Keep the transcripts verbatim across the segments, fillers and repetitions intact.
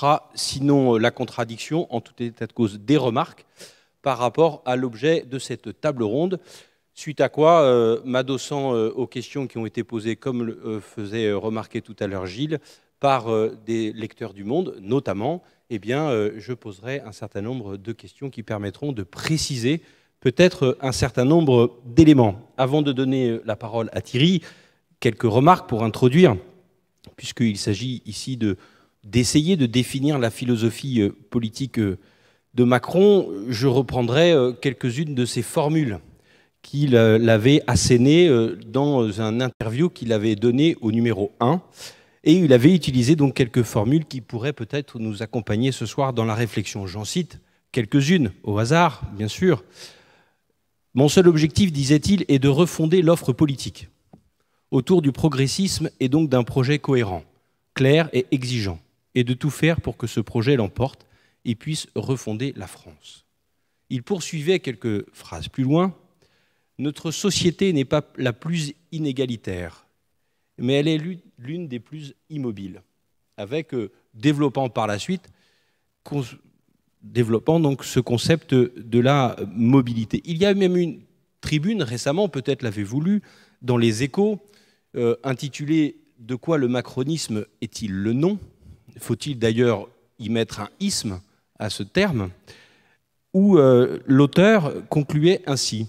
sera, sinon la contradiction, en tout état de cause, des remarques par rapport à l'objet de cette table ronde. Suite à quoi, euh, m'adossant euh, aux questions qui ont été posées, comme le euh, faisait remarquer tout à l'heure Gilles, par euh, des lecteurs du Monde, notamment, eh bien, euh, je poserai un certain nombre de questions qui permettront de préciser peut-être un certain nombre d'éléments. Avant de donner la parole à Thierry, quelques remarques pour introduire, puisqu'il s'agit ici de, d'essayer de définir la philosophie politique de Macron. Je reprendrai quelques-unes de ses formules qu'il avait assénées dans un interview qu'il avait donné au numéro un. Et il avait utilisé donc quelques formules qui pourraient peut-être nous accompagner ce soir dans la réflexion. J'en cite quelques-unes, au hasard, bien sûr. « Mon seul objectif, disait-il, est de refonder l'offre politique autour du progressisme et donc d'un projet cohérent, clair et exigeant, et de tout faire pour que ce projet l'emporte et puisse refonder la France. » Il poursuivait quelques phrases plus loin. « Notre société n'est pas la plus inégalitaire, mais elle est l'une des plus immobiles, avec, euh, développant par la suite, développant donc ce concept de la mobilité. » Il y a même une tribune récemment, peut-être l'avez-vous lu, dans les Échos, euh, intitulée « De quoi le macronisme est-il le nom ?» Faut-il d'ailleurs y mettre un isme à ce terme, où euh, l'auteur concluait ainsi.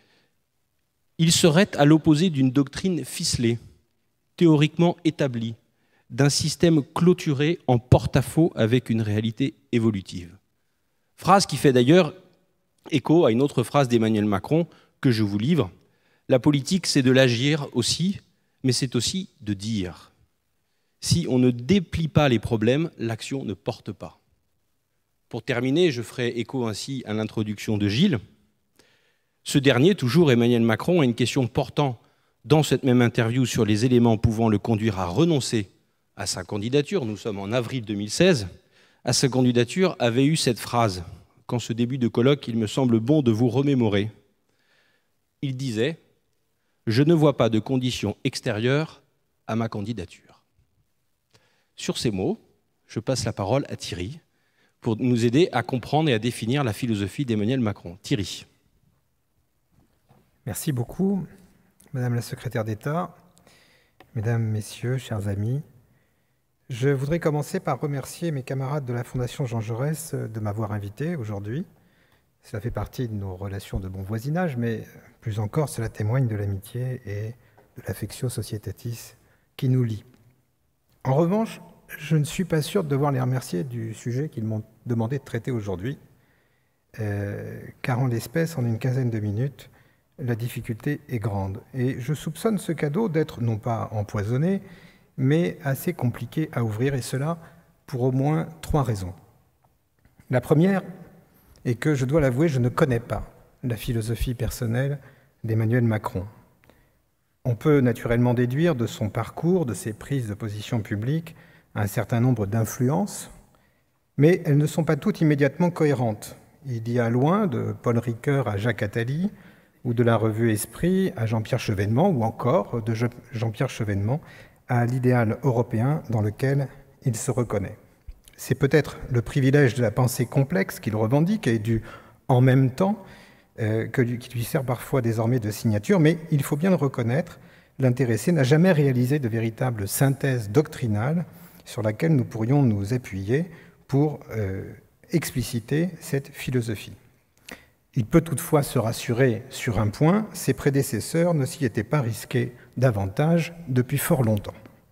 « Il serait à l'opposé d'une doctrine ficelée, théoriquement établie, d'un système clôturé en porte-à-faux avec une réalité évolutive. » Phrase qui fait d'ailleurs écho à une autre phrase d'Emmanuel Macron que je vous livre. « La politique, c'est de l'agir aussi, mais c'est aussi de dire. Si on ne déplie pas les problèmes, l'action ne porte pas. » Pour terminer, je ferai écho ainsi à l'introduction de Gilles. Ce dernier, toujours Emmanuel Macron, a une question portant dans cette même interview sur les éléments pouvant le conduire à renoncer à sa candidature. Nous sommes en avril deux mille seize. À sa candidature avait eu cette phrase, qu'en ce début de colloque, il me semble bon de vous remémorer. Il disait « Je ne vois pas de conditions extérieures à ma candidature. » Sur ces mots, je passe la parole à Thierry pour nous aider à comprendre et à définir la philosophie d'Emmanuel Macron. Thierry. Merci beaucoup, Madame la Secrétaire d'État, Mesdames, Messieurs, chers amis. Je voudrais commencer par remercier mes camarades de la Fondation Jean Jaurès de m'avoir invité aujourd'hui. Cela fait partie de nos relations de bon voisinage, mais plus encore, cela témoigne de l'amitié et de l'affectio societatis qui nous lie. En revanche, je ne suis pas sûr de devoir les remercier du sujet qu'ils m'ont demandé de traiter aujourd'hui, euh, car en l'espèce, en une quinzaine de minutes, la difficulté est grande. Et je soupçonne ce cadeau d'être non pas empoisonné, mais assez compliqué à ouvrir, et cela pour au moins trois raisons. La première est que, je dois l'avouer, je ne connais pas la philosophie personnelle d'Emmanuel Macron. On peut naturellement déduire de son parcours, de ses prises de position publiques, un certain nombre d'influences, mais elles ne sont pas toutes immédiatement cohérentes. Il y a loin de Paul Ricoeur à Jacques Attali, ou de la revue Esprit à Jean-Pierre Chevènement, ou encore de Jean-Pierre Chevènement à l'idéal européen dans lequel il se reconnaît. C'est peut-être le privilège de la pensée complexe qu'il revendique et du « en même temps euh, » que, qui lui sert parfois désormais de signature, mais il faut bien le reconnaître, l'intéressé n'a jamais réalisé de véritable synthèse doctrinale sur laquelle nous pourrions nous appuyer pour euh, expliciter cette philosophie. Il peut toutefois se rassurer sur un point, ses prédécesseurs ne s'y étaient pas risqués davantage depuis fort longtemps.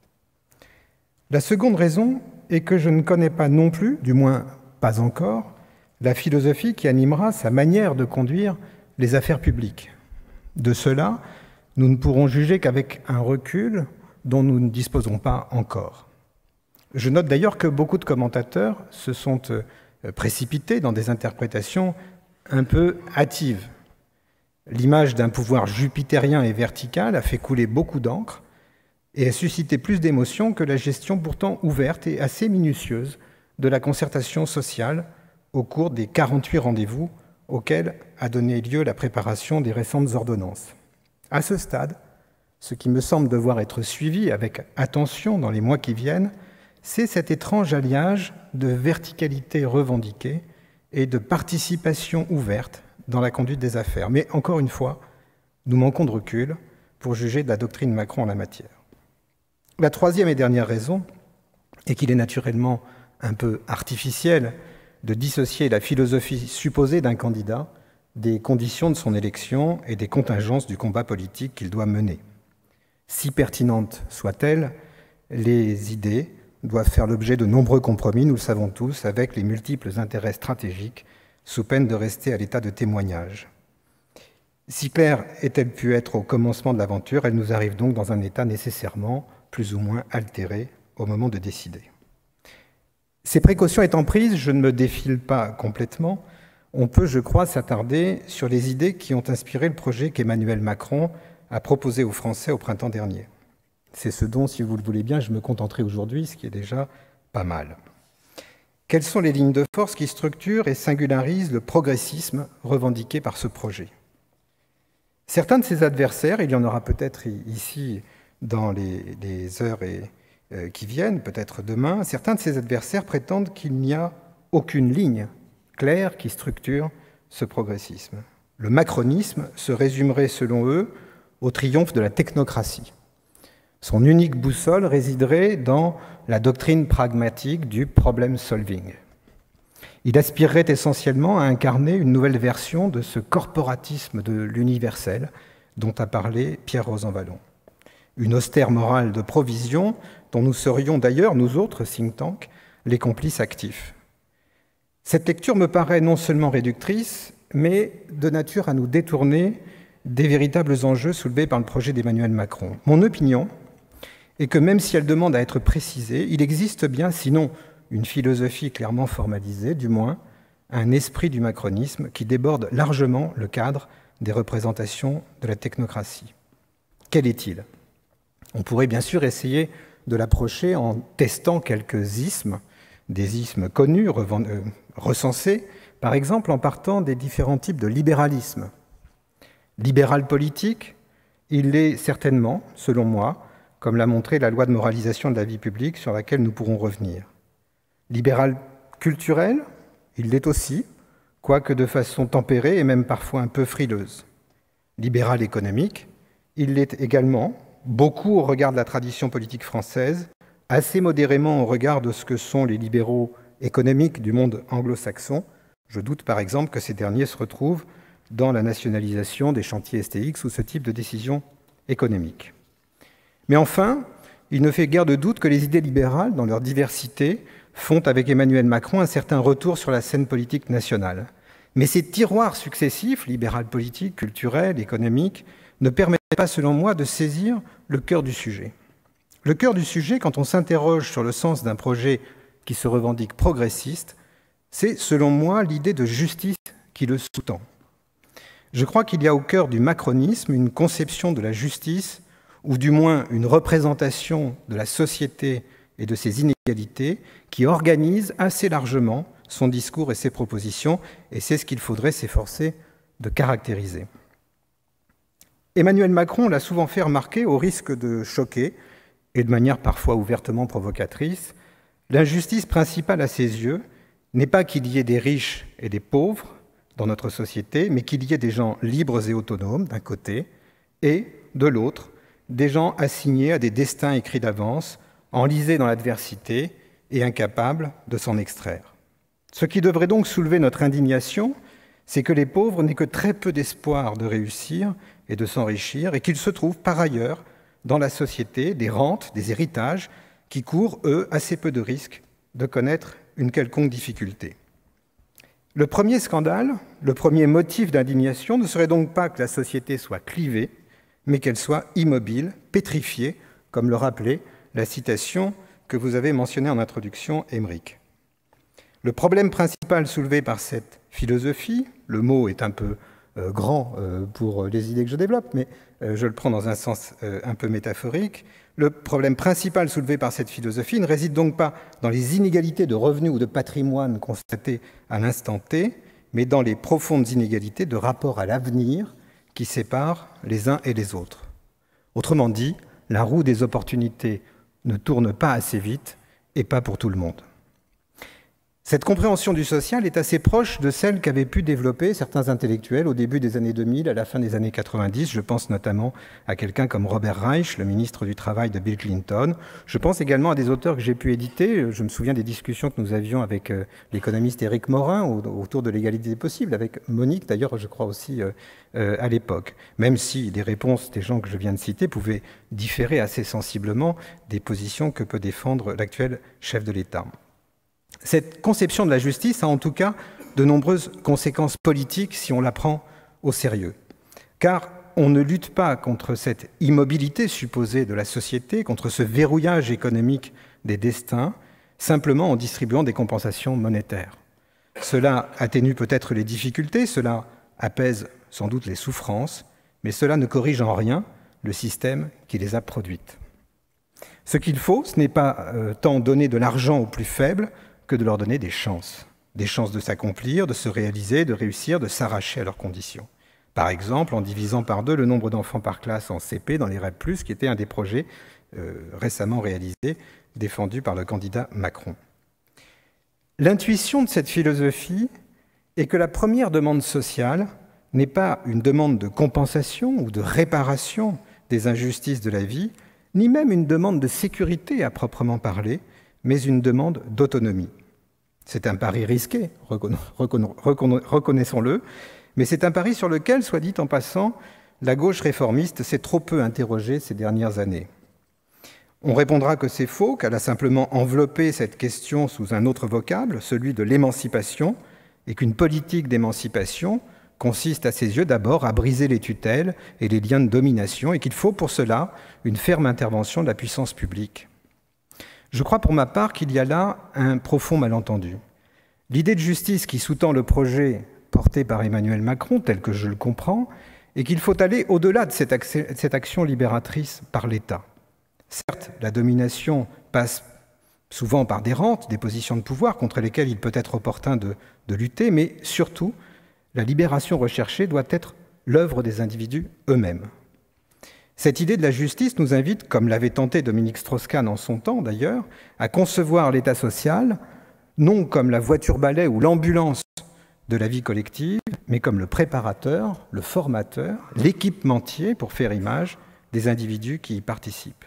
La seconde raison est que je ne connais pas non plus, du moins pas encore, la philosophie qui animera sa manière de conduire les affaires publiques. De cela, nous ne pourrons juger qu'avec un recul dont nous ne disposons pas encore. Je note d'ailleurs que beaucoup de commentateurs se sont précipités dans des interprétations un peu hâtive. L'image d'un pouvoir jupitérien et vertical a fait couler beaucoup d'encre et a suscité plus d'émotions que la gestion pourtant ouverte et assez minutieuse de la concertation sociale au cours des quarante-huit rendez-vous auxquels a donné lieu la préparation des récentes ordonnances. À ce stade, ce qui me semble devoir être suivi avec attention dans les mois qui viennent, c'est cet étrange alliage de verticalité revendiquée et de participation ouverte dans la conduite des affaires. Mais encore une fois, nous manquons de recul pour juger de la doctrine Macron en la matière. La troisième et dernière raison est qu'il est naturellement un peu artificiel de dissocier la philosophie supposée d'un candidat des conditions de son élection et des contingences du combat politique qu'il doit mener. Si pertinentes soient-elles, les idées doivent faire l'objet de nombreux compromis, nous le savons tous, avec les multiples intérêts stratégiques, sous peine de rester à l'état de témoignage. Si claire ait-elle pu être au commencement de l'aventure, elle nous arrive donc dans un état nécessairement plus ou moins altéré au moment de décider. Ces précautions étant prises, je ne me défile pas complètement. On peut, je crois, s'attarder sur les idées qui ont inspiré le projet qu'Emmanuel Macron a proposé aux Français au printemps dernier. C'est ce dont, si vous le voulez bien, je me contenterai aujourd'hui, ce qui est déjà pas mal. Quelles sont les lignes de force qui structurent et singularisent le progressisme revendiqué par ce projet ? Certains de ses adversaires, il y en aura peut-être ici dans les, les heures et, euh, qui viennent, peut-être demain, certains de ses adversaires prétendent qu'il n'y a aucune ligne claire qui structure ce progressisme. Le macronisme se résumerait, selon eux, au triomphe de la technocratie. Son unique boussole résiderait dans la doctrine pragmatique du problem solving. Il aspirerait essentiellement à incarner une nouvelle version de ce corporatisme de l'universel dont a parlé Pierre Rosanvallon. Une austère morale de provision dont nous serions d'ailleurs, nous autres think tanks, les complices actifs. Cette lecture me paraît non seulement réductrice, mais de nature à nous détourner des véritables enjeux soulevés par le projet d'Emmanuel Macron. Mon opinion est que même si elle demande à être précisée, il existe bien, sinon une philosophie clairement formalisée, du moins un esprit du macronisme qui déborde largement le cadre des représentations de la technocratie. Quel est-il ? On pourrait bien sûr essayer de l'approcher en testant quelques ismes, des ismes connus, recensés, par exemple en partant des différents types de libéralisme. Libéral politique, il l'est certainement, selon moi, comme l'a montré la loi de moralisation de la vie publique sur laquelle nous pourrons revenir. Libéral culturel, il l'est aussi, quoique de façon tempérée et même parfois un peu frileuse. Libéral économique, il l'est également, beaucoup au regard de la tradition politique française, assez modérément au regard de ce que sont les libéraux économiques du monde anglo-saxon. Je doute par exemple que ces derniers se retrouvent dans la nationalisation des chantiers S T X ou ce type de décision économique. Mais enfin, il ne fait guère de doute que les idées libérales, dans leur diversité, font avec Emmanuel Macron un certain retour sur la scène politique nationale. Mais ces tiroirs successifs, libéral politique, culturel, économique, ne permettent pas, selon moi, de saisir le cœur du sujet. Le cœur du sujet, quand on s'interroge sur le sens d'un projet qui se revendique progressiste, c'est, selon moi, l'idée de justice qui le sous-tend. Je crois qu'il y a au cœur du macronisme une conception de la justice, ou du moins une représentation de la société et de ses inégalités, qui organise assez largement son discours et ses propositions, et c'est ce qu'il faudrait s'efforcer de caractériser. Emmanuel Macron l'a souvent fait remarquer, au risque de choquer, et de manière parfois ouvertement provocatrice, l'injustice principale à ses yeux n'est pas qu'il y ait des riches et des pauvres dans notre société, mais qu'il y ait des gens libres et autonomes, d'un côté, et, de l'autre, des gens assignés à des destins écrits d'avance, enlisés dans l'adversité et incapables de s'en extraire. Ce qui devrait donc soulever notre indignation, c'est que les pauvres n'aient que très peu d'espoir de réussir et de s'enrichir, et qu'ils se trouvent par ailleurs dans la société des rentes, des héritages, qui courent, eux, assez peu de risques de connaître une quelconque difficulté. Le premier scandale, le premier motif d'indignation ne serait donc pas que la société soit clivée, mais qu'elle soit immobile, pétrifiée, comme le rappelait la citation que vous avez mentionnée en introduction, Émeric. Le problème principal soulevé par cette philosophie, le mot est un peu euh, grand euh, pour les idées que je développe, mais euh, je le prends dans un sens euh, un peu métaphorique, le problème principal soulevé par cette philosophie ne réside donc pas dans les inégalités de revenus ou de patrimoine constatées à l'instant T, mais dans les profondes inégalités de rapport à l'avenir qui séparent les uns et les autres. Autrement dit, la roue des opportunités ne tourne pas assez vite et pas pour tout le monde. Cette compréhension du social est assez proche de celle qu'avaient pu développer certains intellectuels au début des années deux mille, à la fin des années quatre-vingt-dix. Je pense notamment à quelqu'un comme Robert Reich, le ministre du Travail de Bill Clinton. Je pense également à des auteurs que j'ai pu éditer. Je me souviens des discussions que nous avions avec euh, l'économiste Éric Morin autour de l'égalité des possibles, avec Monique d'ailleurs, je crois aussi, euh, euh, à l'époque. Même si les réponses des gens que je viens de citer pouvaient différer assez sensiblement des positions que peut défendre l'actuel chef de l'État. Cette conception de la justice a en tout cas de nombreuses conséquences politiques si on la prend au sérieux. Car on ne lutte pas contre cette immobilité supposée de la société, contre ce verrouillage économique des destins, simplement en distribuant des compensations monétaires. Cela atténue peut-être les difficultés, cela apaise sans doute les souffrances, mais cela ne corrige en rien le système qui les a produites. Ce qu'il faut, ce n'est pas euh, tant donner de l'argent aux plus faibles, que de leur donner des chances, des chances de s'accomplir, de se réaliser, de réussir, de s'arracher à leurs conditions. Par exemple, en divisant par deux le nombre d'enfants par classe en C P dans les REP plus, qui était un des projets euh, récemment réalisés, défendus par le candidat Macron. L'intuition de cette philosophie est que la première demande sociale n'est pas une demande de compensation ou de réparation des injustices de la vie, ni même une demande de sécurité à proprement parler, mais une demande d'autonomie. C'est un pari risqué, reconnaissons-le, mais c'est un pari sur lequel, soit dit en passant, la gauche réformiste s'est trop peu interrogée ces dernières années. On répondra que c'est faux, qu'elle a simplement enveloppé cette question sous un autre vocable, celui de l'émancipation, et qu'une politique d'émancipation consiste à ses yeux d'abord à briser les tutelles et les liens de domination, et qu'il faut pour cela une ferme intervention de la puissance publique. Je crois pour ma part qu'il y a là un profond malentendu. L'idée de justice qui sous-tend le projet porté par Emmanuel Macron, tel que je le comprends, est qu'il faut aller au-delà de cette action libératrice par l'État. Certes, la domination passe souvent par des rentes, des positions de pouvoir contre lesquelles il peut être opportun de, de lutter, mais surtout, la libération recherchée doit être l'œuvre des individus eux-mêmes. Cette idée de la justice nous invite, comme l'avait tenté Dominique Strauss-Kahn en son temps d'ailleurs, à concevoir l'État social, non comme la voiture-balai ou l'ambulance de la vie collective, mais comme le préparateur, le formateur, l'équipementier, pour faire image, des individus qui y participent.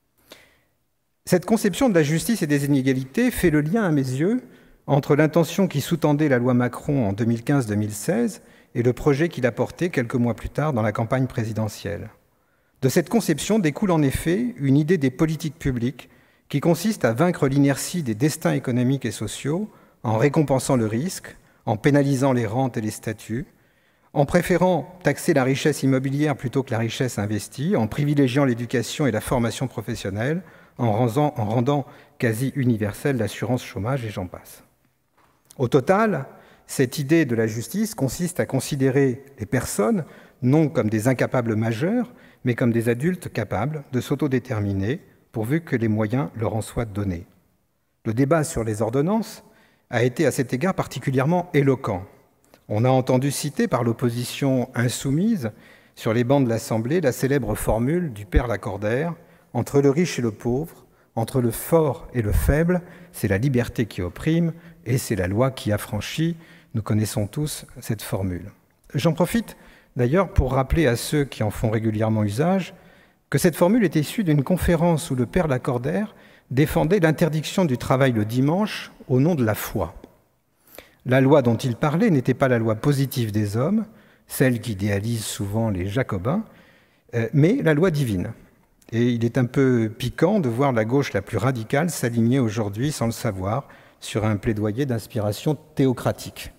Cette conception de la justice et des inégalités fait le lien, à mes yeux, entre l'intention qui sous-tendait la loi Macron en deux mille quinze deux mille seize et le projet qu'il a porté quelques mois plus tard dans la campagne présidentielle. De cette conception découle en effet une idée des politiques publiques qui consiste à vaincre l'inertie des destins économiques et sociaux en récompensant le risque, en pénalisant les rentes et les statuts, en préférant taxer la richesse immobilière plutôt que la richesse investie, en privilégiant l'éducation et la formation professionnelle, en rendant, en rendant quasi universelle l'assurance chômage et j'en passe. Au total, cette idée de la justice consiste à considérer les personnes non comme des incapables majeurs, mais comme des adultes capables de s'autodéterminer, pourvu que les moyens leur en soient donnés. Le débat sur les ordonnances a été à cet égard particulièrement éloquent. On a entendu citer par l'opposition insoumise, sur les bancs de l'Assemblée, la célèbre formule du père Lacordaire « Entre le riche et le pauvre, entre le fort et le faible, c'est la liberté qui opprime et c'est la loi qui affranchit ». Nous connaissons tous cette formule. J'en profite d'ailleurs pour rappeler à ceux qui en font régulièrement usage que cette formule est issue d'une conférence où le père Lacordaire défendait l'interdiction du travail le dimanche au nom de la foi. La loi dont il parlait n'était pas la loi positive des hommes, celle qu'idéalisent souvent les jacobins, mais la loi divine. Et il est un peu piquant de voir la gauche la plus radicale s'aligner aujourd'hui, sans le savoir, sur un plaidoyer d'inspiration théocratique.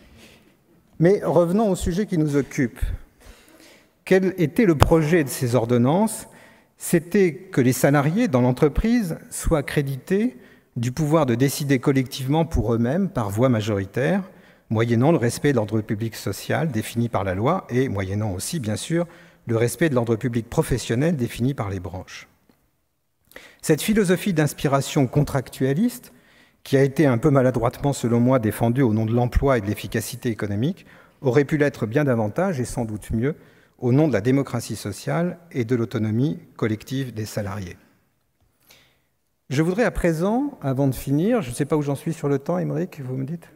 Mais revenons au sujet qui nous occupe. Quel était le projet de ces ordonnances? C'était que les salariés dans l'entreprise soient crédités du pouvoir de décider collectivement pour eux-mêmes par voie majoritaire, moyennant le respect de l'ordre public social défini par la loi et moyennant aussi, bien sûr, le respect de l'ordre public professionnel défini par les branches. Cette philosophie d'inspiration contractualiste, qui a été un peu maladroitement, selon moi, défendue au nom de l'emploi et de l'efficacité économique, aurait pu l'être bien davantage et sans doute mieux au nom de la démocratie sociale et de l'autonomie collective des salariés. Je voudrais à présent, avant de finir, je ne sais pas où j'en suis sur le temps, Aymeric, vous me dites?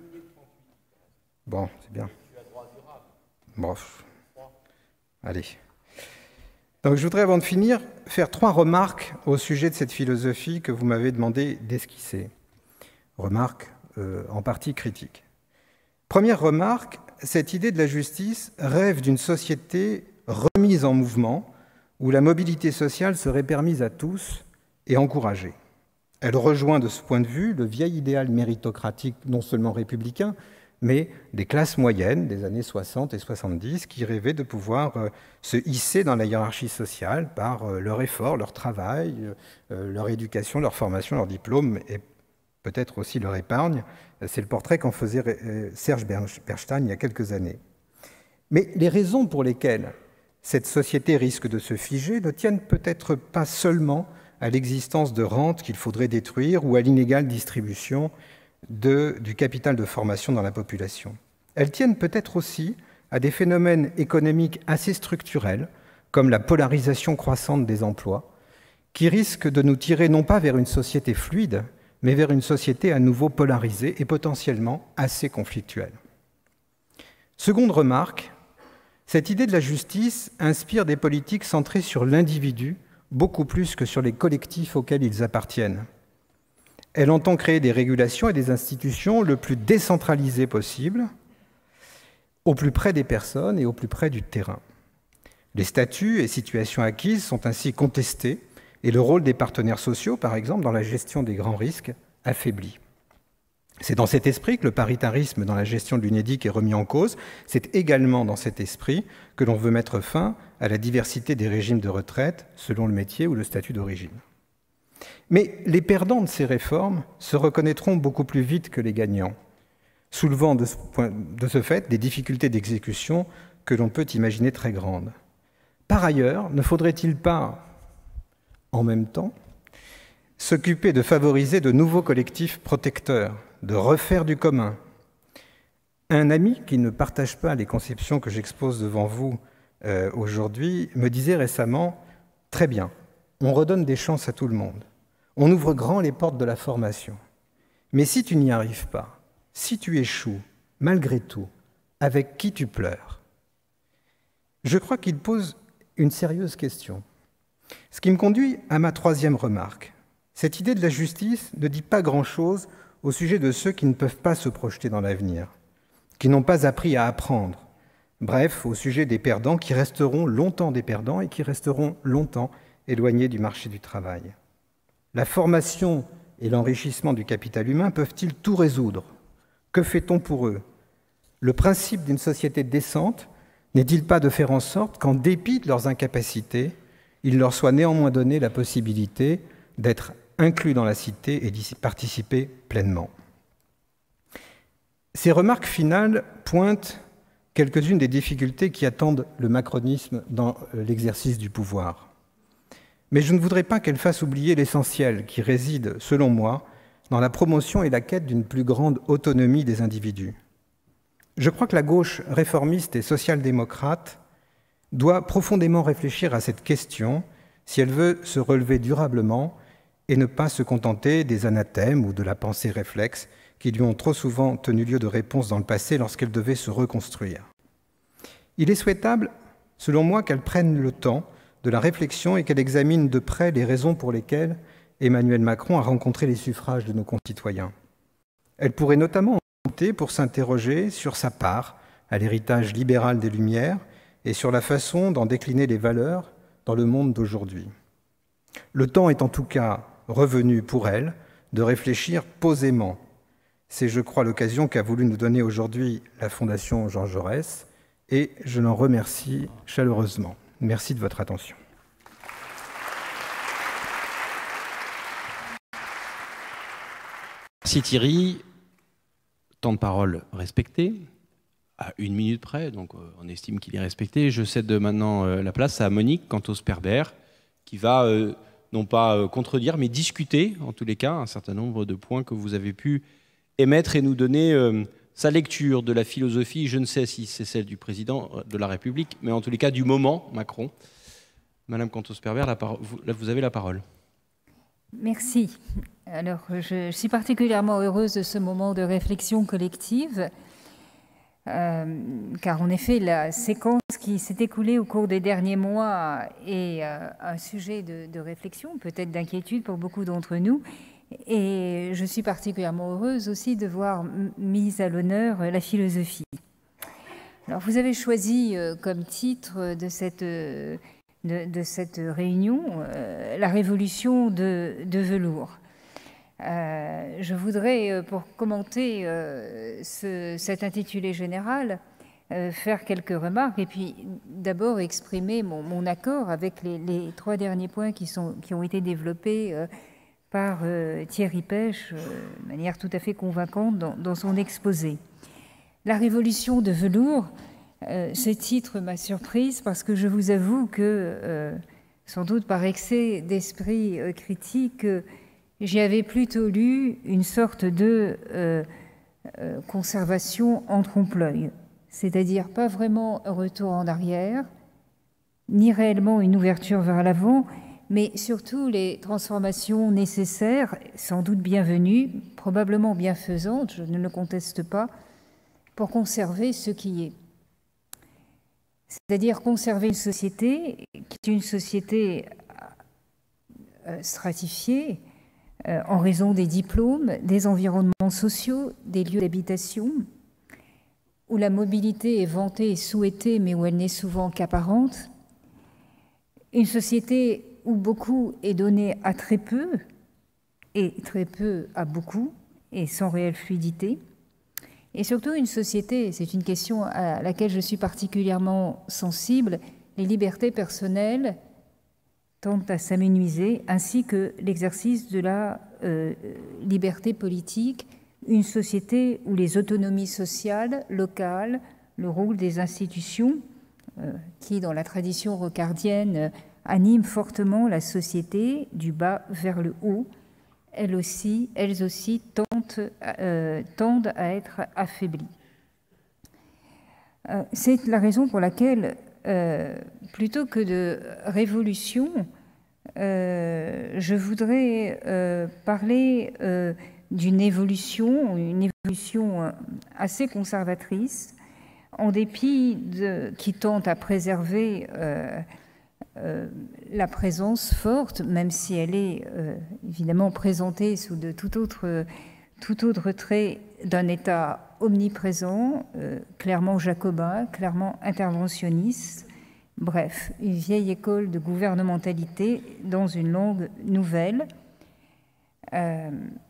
Bon, c'est bien. Bon, allez. Donc je voudrais, avant de finir, faire trois remarques au sujet de cette philosophie que vous m'avez demandé d'esquisser. Remarques euh, en partie critiques. Première remarque, cette idée de la justice rêve d'une société remise en mouvement, où la mobilité sociale serait permise à tous et encouragée. Elle rejoint de ce point de vue le vieil idéal méritocratique, non seulement républicain, mais des classes moyennes des années soixante et soixante-dix qui rêvaient de pouvoir euh, se hisser dans la hiérarchie sociale par euh, leur effort, leur travail, euh, leur éducation, leur formation, leur diplôme et peut-être aussi leur épargne. C'est le portrait qu'en faisait euh, Serge Bernstein il y a quelques années. Mais les raisons pour lesquelles cette société risque de se figer ne tiennent peut-être pas seulement à l'existence de rentes qu'il faudrait détruire ou à l'inégale distribution de, du capital de formation dans la population. Elles tiennent peut-être aussi à des phénomènes économiques assez structurels, comme la polarisation croissante des emplois, qui risquent de nous tirer non pas vers une société fluide, mais vers une société à nouveau polarisée et potentiellement assez conflictuelle. Seconde remarque, cette idée de la justice inspire des politiques centrées sur l'individu beaucoup plus que sur les collectifs auxquels ils appartiennent. Elle entend créer des régulations et des institutions le plus décentralisées possible, au plus près des personnes et au plus près du terrain. Les statuts et situations acquises sont ainsi contestés et le rôle des partenaires sociaux, par exemple, dans la gestion des grands risques, affaibli. C'est dans cet esprit que le paritarisme dans la gestion de l'UNEDIC est remis en cause. C'est également dans cet esprit que l'on veut mettre fin à la diversité des régimes de retraite selon le métier ou le statut d'origine. Mais les perdants de ces réformes se reconnaîtront beaucoup plus vite que les gagnants, soulevant de ce, point, de ce fait des difficultés d'exécution que l'on peut imaginer très grandes. Par ailleurs, ne faudrait-il pas, en même temps, s'occuper de favoriser de nouveaux collectifs protecteurs, de refaire du commun? Un ami qui ne partage pas les conceptions que j'expose devant vous euh, aujourd'hui me disait récemment « Très bien, on redonne des chances à tout le monde, on ouvre grand les portes de la formation, mais si tu n'y arrives pas, si tu échoues, malgré tout, avec qui tu pleures ?» Je crois qu'il pose une sérieuse question. Ce qui me conduit à ma troisième remarque. Cette idée de la justice ne dit pas grand-chose au sujet de ceux qui ne peuvent pas se projeter dans l'avenir, qui n'ont pas appris à apprendre. Bref, au sujet des perdants qui resteront longtemps des perdants et qui resteront longtemps éloignés du marché du travail. La formation et l'enrichissement du capital humain peuvent-ils tout résoudre? Que fait-on pour eux? Le principe d'une société décente n'est-il pas de faire en sorte qu'en dépit de leurs incapacités, il leur soit néanmoins donné la possibilité d'être inclus dans la cité et d'y participer pleinement? Ces remarques finales pointent quelques-unes des difficultés qui attendent le macronisme dans l'exercice du pouvoir. Mais je ne voudrais pas qu'elles fassent oublier l'essentiel qui réside, selon moi, dans la promotion et la quête d'une plus grande autonomie des individus. Je crois que la gauche réformiste et social-démocrate doit profondément réfléchir à cette question si elle veut se relever durablement et ne pas se contenter des anathèmes ou de la pensée réflexe qui lui ont trop souvent tenu lieu de réponse dans le passé lorsqu'elle devait se reconstruire. Il est souhaitable, selon moi, qu'elle prenne le temps de la réflexion et qu'elle examine de près les raisons pour lesquelles Emmanuel Macron a rencontré les suffrages de nos concitoyens. Elle pourrait notamment en compter pour s'interroger sur sa part à l'héritage libéral des Lumières et sur la façon d'en décliner les valeurs dans le monde d'aujourd'hui. Le temps est en tout cas revenu pour elle de réfléchir posément. C'est, je crois, l'occasion qu'a voulu nous donner aujourd'hui la Fondation Jean Jaurès et je l'en remercie chaleureusement. Merci de votre attention. Merci Thierry. Temps de parole respecté, à une minute près, donc on estime qu'il est respecté. Je cède maintenant la place à Monique Cantos-Perber, qui va euh, non pas euh, contredire, mais discuter, en tous les cas, un certain nombre de points que vous avez pu émettre et nous donner euh, sa lecture de la philosophie. Je ne sais si c'est celle du président de la République, mais en tous les cas du moment Macron. Madame Cantos-Perber, vous, vous avez la parole. Merci. Alors, je suis particulièrement heureuse de ce moment de réflexion collective, euh, car en effet, la séquence qui s'est écoulée au cours des derniers mois est euh, un sujet de, de réflexion, peut-être d'inquiétude pour beaucoup d'entre nous. Et je suis particulièrement heureuse aussi de voir mise à l'honneur la philosophie. Alors, vous avez choisi euh, comme titre de cette... Euh, De, de cette réunion, euh, la révolution de, de velours. Euh, je voudrais, euh, pour commenter euh, ce, cet intitulé général, euh, faire quelques remarques et puis d'abord exprimer mon, mon accord avec les, les trois derniers points qui, sont, qui ont été développés euh, par euh, Thierry Pech euh, de manière tout à fait convaincante dans, dans son exposé. La révolution de velours, Euh, ce titre m'a surprise parce que je vous avoue que, euh, sans doute par excès d'esprit euh, critique, euh, j'y avais plutôt lu une sorte de euh, euh, conservation en trompe-l'œil, c'est-à-dire pas vraiment un retour en arrière, ni réellement une ouverture vers l'avant, mais surtout les transformations nécessaires, sans doute bienvenues, probablement bienfaisantes, je ne le conteste pas, pour conserver ce qui est. C'est-à-dire conserver une société qui est une société stratifiée euh, en raison des diplômes, des environnements sociaux, des lieux d'habitation, où la mobilité est vantée et souhaitée, mais où elle n'est souvent qu'apparente. Une société où beaucoup est donné à très peu, et très peu à beaucoup, et sans réelle fluidité. Et surtout une société, c'est une question à laquelle je suis particulièrement sensible, les libertés personnelles tendent à s'amenuiser, ainsi que l'exercice de la euh, liberté politique, une société où les autonomies sociales, locales, le rôle des institutions, euh, qui dans la tradition rocardienne animent fortement la société du bas vers le haut, elles aussi, elles aussi tendent, euh, tendent à être affaiblies. Euh, c'est la raison pour laquelle, euh, plutôt que de révolution, euh, je voudrais euh, parler euh, d'une évolution, une évolution assez conservatrice, en dépit de, qui tente à préserver euh, Euh, la présence forte, même si elle est euh, évidemment présentée sous de tout autre, tout autre trait d'un État omniprésent, euh, clairement jacobin, clairement interventionniste, bref, une vieille école de gouvernementalité dans une langue nouvelle, euh,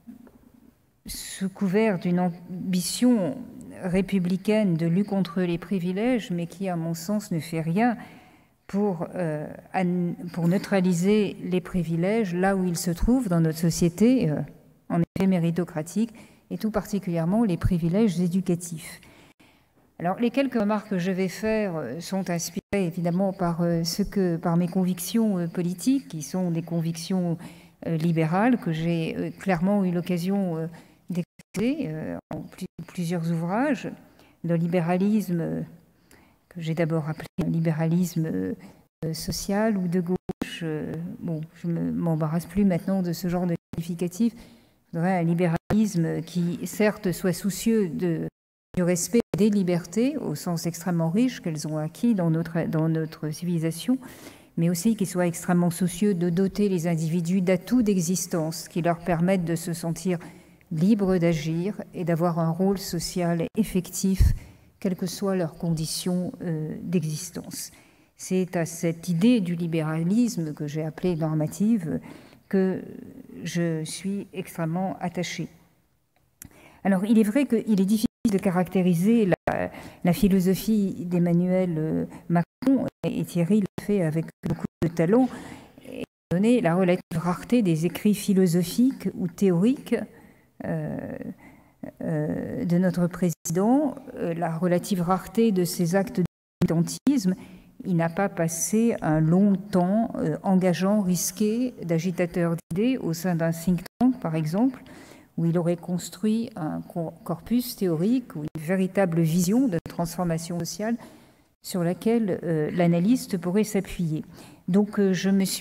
sous couvert d'une ambition républicaine de lutte contre les privilèges, mais qui, à mon sens, ne fait rien Pour, euh, pour neutraliser les privilèges là où ils se trouvent dans notre société, euh, en effet méritocratique, et tout particulièrement les privilèges éducatifs. Alors, les quelques remarques que je vais faire sont inspirées évidemment par, euh, ce que, par mes convictions euh, politiques, qui sont des convictions euh, libérales, que j'ai euh, clairement eu l'occasion euh, d'exposer euh, en plus, plusieurs ouvrages. Le libéralisme euh, que j'ai d'abord appelé un libéralisme euh, social ou de gauche. Euh, bon, je ne m'embarrasse plus maintenant de ce genre de qualificatif. Je voudrais un libéralisme qui, certes, soit soucieux de, du respect des libertés, au sens extrêmement riche qu'elles ont acquis dans notre, dans notre civilisation, mais aussi qui soit extrêmement soucieux de doter les individus d'atouts d'existence qui leur permettent de se sentir libres d'agir et d'avoir un rôle social effectif, quelles que soient leurs conditions euh, d'existence. C'est à cette idée du libéralisme que j'ai appelée normative que je suis extrêmement attachée. Alors, il est vrai qu'il est difficile de caractériser la, la philosophie d'Emmanuel Macron, et Thierry l'a fait avec beaucoup de talent, et donner la relative rareté des écrits philosophiques ou théoriques euh, Euh, de notre président, euh, la relative rareté de ses actes de militantisme. Il n'a pas passé un long temps euh, engageant, risqué, d'agitateur d'idées au sein d'un think tank, par exemple, où il aurait construit un corpus théorique ou une véritable vision de transformation sociale sur laquelle euh, l'analyste pourrait s'appuyer. Donc euh, je me suis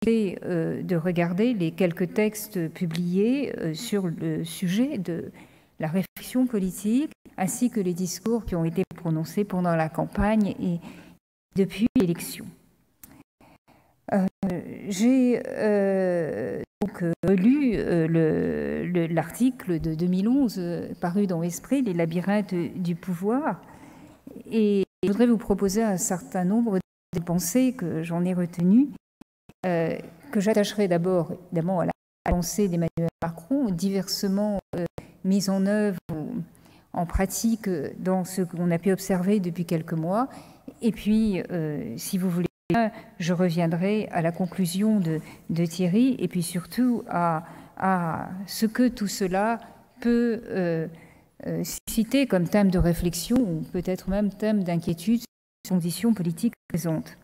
euh, de regarder les quelques textes publiés euh, sur le sujet de la réflexion politique, ainsi que les discours qui ont été prononcés pendant la campagne et depuis l'élection. Euh, J'ai euh, donc relu euh, l'article de deux mille onze euh, paru dans Esprit, Les labyrinthes du pouvoir, et je voudrais vous proposer un certain nombre de pensées que j'en ai retenues, euh, que j'attacherai d'abord évidemment à la pensée d'Emmanuel Macron, diversement euh, mise en œuvre en pratique dans ce qu'on a pu observer depuis quelques mois. Et puis, euh, si vous voulez, je reviendrai à la conclusion de, de Thierry, et puis surtout à, à ce que tout cela peut euh, euh, susciter comme thème de réflexion, ou peut-être même thème d'inquiétude sur les conditions politiques présentes.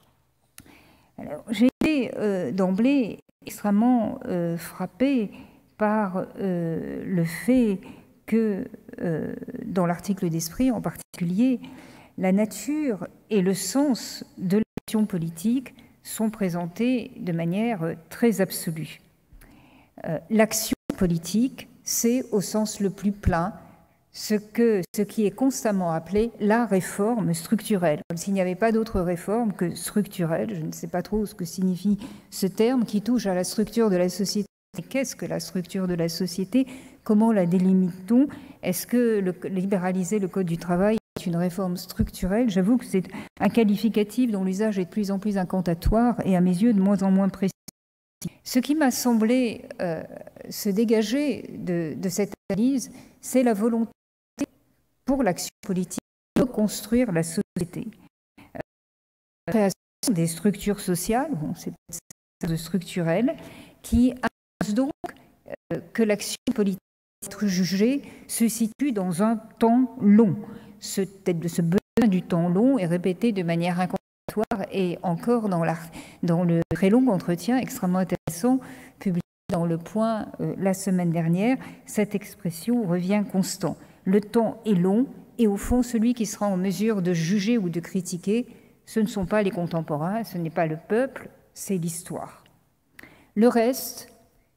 J'ai été euh, d'emblée extrêmement euh, frappée par euh, le fait que, euh, dans l'article d'Esprit en particulier, la nature et le sens de l'action politique sont présentés de manière très absolue. Euh, l'action politique, c'est au sens le plus plein ce, que, ce qui est constamment appelé la réforme structurelle, comme s'il n'y avait pas d'autre réforme que structurelle. Je ne sais pas trop ce que signifie ce terme qui touche à la structure de la société. Qu'est-ce que la structure de la société? Comment la délimite-t-on? Est-ce que le, libéraliser le Code du travail est une réforme structurelle? J'avoue que c'est un qualificatif dont l'usage est de plus en plus incantatoire et à mes yeux de moins en moins précis. Ce qui m'a semblé euh, se dégager de, de cette analyse, c'est la volonté pour l'action politique de construire la société. Euh, la création des structures sociales, bon, c'est de structurel, qui annonce donc euh, que l'action politique être jugée se situe dans un temps long. Ce, ce besoin du temps long est répété de manière incantatoire et encore dans, la, dans le très long entretien extrêmement intéressant publié dans Le Point euh, la semaine dernière, cette expression revient constant. Le temps est long et au fond, celui qui sera en mesure de juger ou de critiquer, ce ne sont pas les contemporains, ce n'est pas le peuple, c'est l'histoire. Le reste,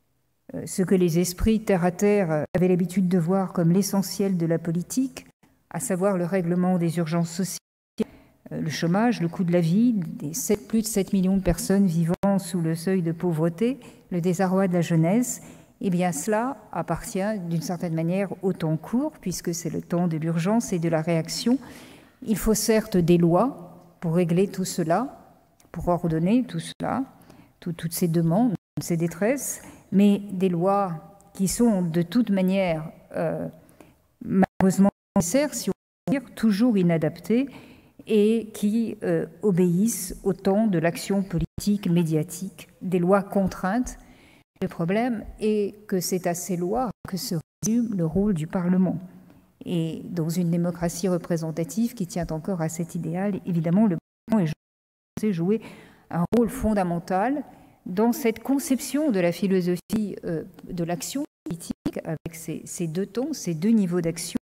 ce que les esprits terre à terre avaient l'habitude de voir comme l'essentiel de la politique, à savoir le règlement des urgences sociales, le chômage, le coût de la vie, des sept, plus de sept millions de personnes vivant sous le seuil de pauvreté, le désarroi de la jeunesse, eh bien cela appartient d'une certaine manière au temps court, puisque c'est le temps de l'urgence et de la réaction. Il faut certes des lois pour régler tout cela, pour ordonner tout cela, tout, toutes ces demandes, ces détresses, mais des lois qui sont de toute manière euh, malheureusement nécessaires, si on peut dire, toujours inadaptées, et qui euh, obéissent au temps de l'action politique médiatique, des lois contraintes. Le problème est que c'est à ces lois que se résume le rôle du Parlement. Et dans une démocratie représentative qui tient encore à cet idéal, évidemment, le Parlement est censé jouer un rôle fondamental dans cette conception de la philosophie euh, de l'action politique, avec ces, ces deux temps, ces deux niveaux d'action.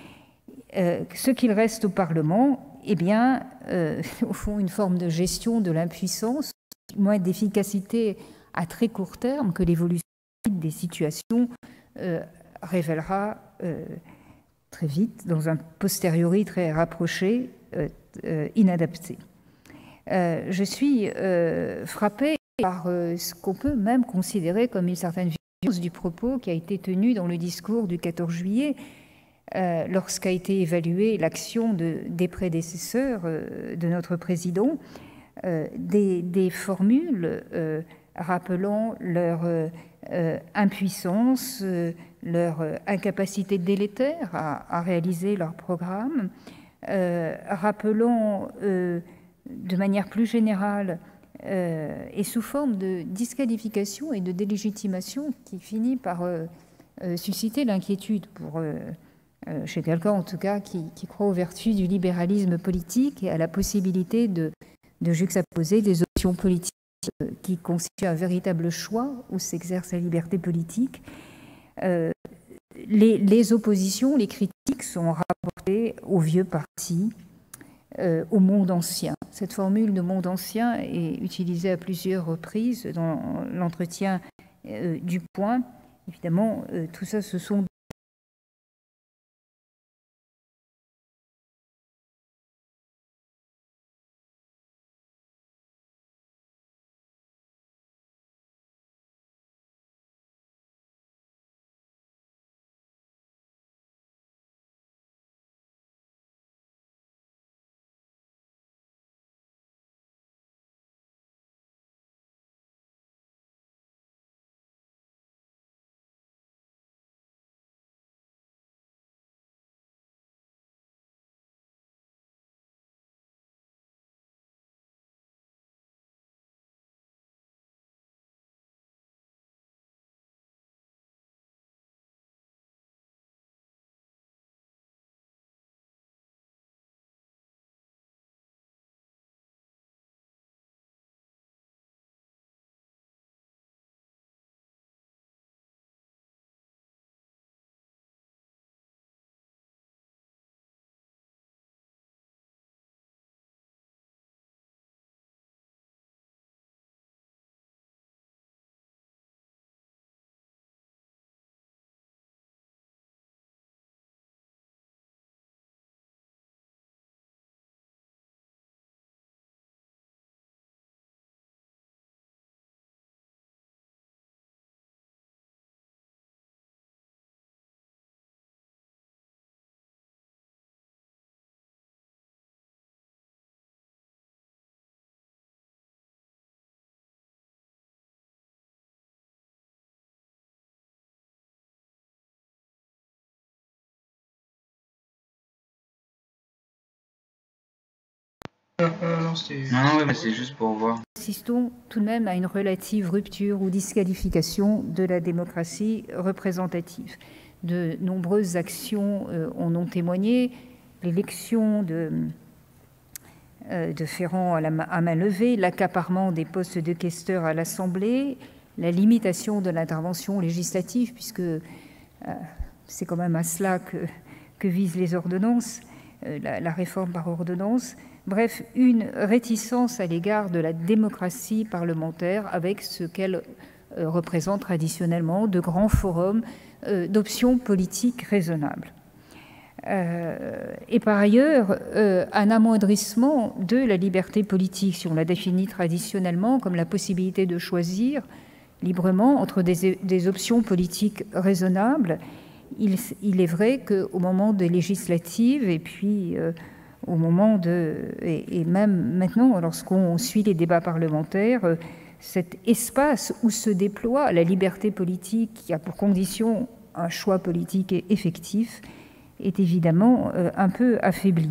Euh, ce qu'il reste au Parlement, eh bien, euh, au fond, une forme de gestion de l'impuissance, moins d'efficacité à très court terme que l'évolution des situations euh, révélera euh, très vite, dans un posteriori très rapproché, euh, euh, inadapté. Euh, je suis euh, frappée par euh, ce qu'on peut même considérer comme une certaine violence du propos qui a été tenu dans le discours du quatorze juillet, euh, lorsqu'a été évaluée l'action de, des prédécesseurs euh, de notre président, euh, des, des formules euh, rappelant leur euh, euh, impuissance, euh, leur euh, incapacité délétère à, à réaliser leur programme, euh, rappelant euh, de manière plus générale euh, et sous forme de disqualification et de délégitimation qui finit par euh, euh, susciter l'inquiétude pour, euh, euh, chez quelqu'un en tout cas qui, qui croit aux vertus du libéralisme politique et à la possibilité de, de juxtaposer des options politiques qui constituent un véritable choix où s'exerce la liberté politique. Euh, les, les oppositions, les critiques sont rapportées aux vieux partis, euh, au monde ancien. Cette formule de monde ancien est utilisée à plusieurs reprises dans l'entretien euh, du point. Évidemment, euh, tout ça, ce sont Non, non, ouais, mais c'est juste pour voir. Assistons tout de même à une relative rupture ou disqualification de la démocratie représentative. De nombreuses actions euh, en ont témoigné. L'élection de, euh, de Ferrand à, la, à main levée, l'accaparement des postes de questeurs à l'Assemblée, la limitation de l'intervention législative, puisque euh, c'est quand même à cela que, que visent les ordonnances, euh, la, la réforme par ordonnance. Bref, une réticence à l'égard de la démocratie parlementaire avec ce qu'elle euh, représente traditionnellement, de grands forums euh, d'options politiques raisonnables. Euh, et par ailleurs, euh, un amoindrissement de la liberté politique, si on la définit traditionnellement comme la possibilité de choisir librement entre des, des options politiques raisonnables. Il, il est vrai qu'au moment des législatives, et puis euh, au moment de... Et, et même maintenant, lorsqu'on suit les débats parlementaires, euh, cet espace où se déploie la liberté politique, qui a pour condition un choix politique effectif, est évidemment euh, un peu affaibli.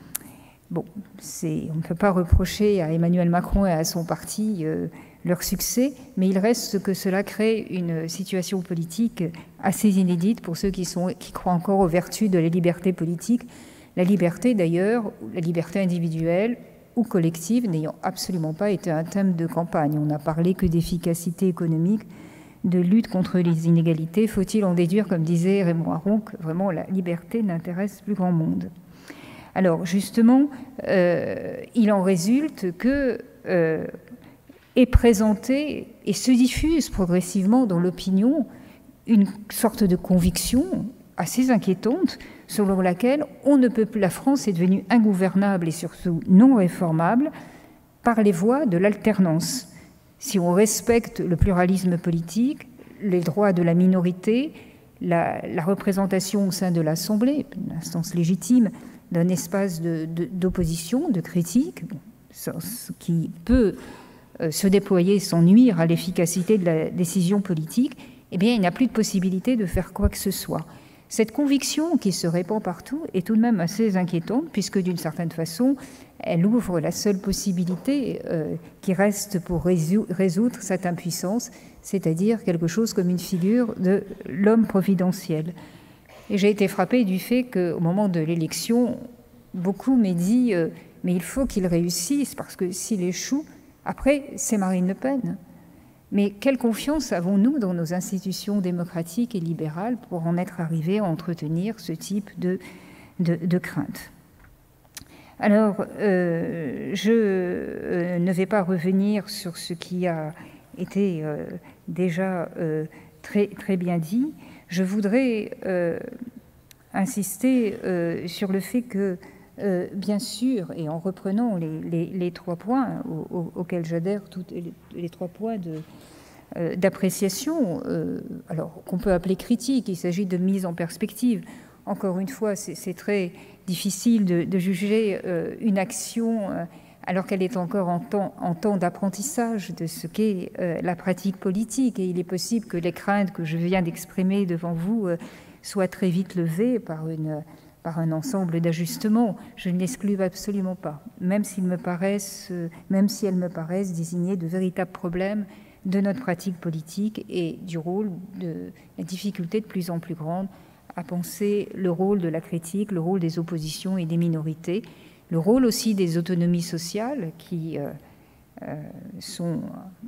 Bon, on ne peut pas reprocher à Emmanuel Macron et à son parti euh, leur succès, mais il reste que cela crée une situation politique assez inédite pour ceux qui, sont, qui croient encore aux vertus de la liberté politique. La liberté, d'ailleurs, la liberté individuelle ou collective, n'ayant absolument pas été un thème de campagne. On n'a parlé que d'efficacité économique, de lutte contre les inégalités. Faut-il en déduire, comme disait Raymond Aron, que vraiment la liberté n'intéresse plus grand monde? Alors, justement, euh, il en résulte que euh, est présentée et se diffuse progressivement dans l'opinion une sorte de conviction assez inquiétante selon laquelle on ne peut plus, la France est devenue ingouvernable et surtout non réformable par les voies de l'alternance. Si on respecte le pluralisme politique, les droits de la minorité, la, la représentation au sein de l'Assemblée, une instance légitime d'un espace de, de, d'opposition, de critique, ce qui peut euh, se déployer sans nuire à l'efficacité de la décision politique, eh bien, il n'y a plus de possibilité de faire quoi que ce soit. Cette conviction qui se répand partout est tout de même assez inquiétante, puisque d'une certaine façon, elle ouvre la seule possibilité euh, qui reste pour résoudre cette impuissance, c'est-à-dire quelque chose comme une figure de l'homme providentiel. Et j'ai été frappée du fait qu'au moment de l'élection, beaucoup m'ont dit euh, « mais il faut qu'il réussisse, parce que s'il échoue, après, c'est Marine Le Pen ». Mais quelle confiance avons-nous dans nos institutions démocratiques et libérales pour en être arrivés à entretenir ce type de, de, de crainte? Alors, euh, je euh, ne vais pas revenir sur ce qui a été euh, déjà euh, très, très bien dit. Je voudrais euh, insister euh, sur le fait que, euh, bien sûr, et en reprenant les, les, les trois points aux, aux, auxquels j'adhère, tous les, les trois points de, euh, d'appréciation, euh, alors qu'on peut appeler critique, il s'agit de mise en perspective. Encore une fois, c'est très difficile de, de juger euh, une action euh, alors qu'elle est encore en temps, en temps d'apprentissage de ce qu'est euh, la pratique politique. Et il est possible que les craintes que je viens d'exprimer devant vous euh, soient très vite levées par, une, par un ensemble d'ajustements. Je ne l'exclus absolument pas, même s'ils me paraissent, euh, même si elles me paraissent désigner de véritables problèmes de notre pratique politique et du rôle de la difficulté de plus en plus grande à penser le rôle de la critique, le rôle des oppositions et des minorités, le rôle aussi des autonomies sociales qui euh, euh, sont,